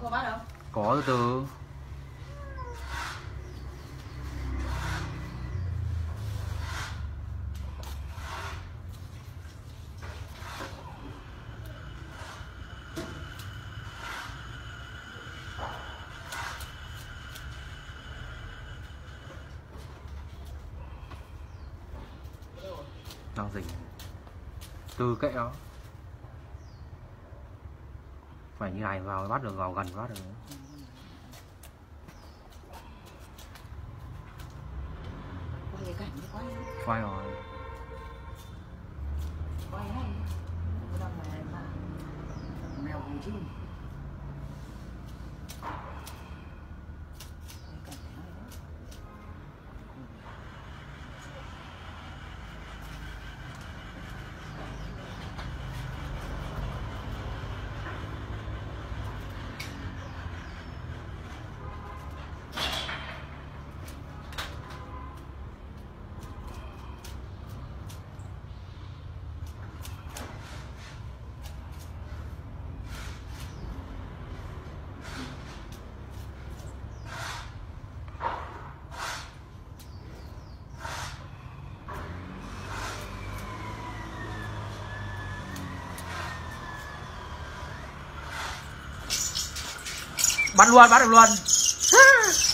có bắt không? Có từ từ. Đang dịch từ kệ đó, phải như này vào bắt được, vào gần bắt được. Quay cảnh đi, Quay rồi. Quay hay. Cái này mà mèo cùng chim. Bắt luôn, bắt được luôn.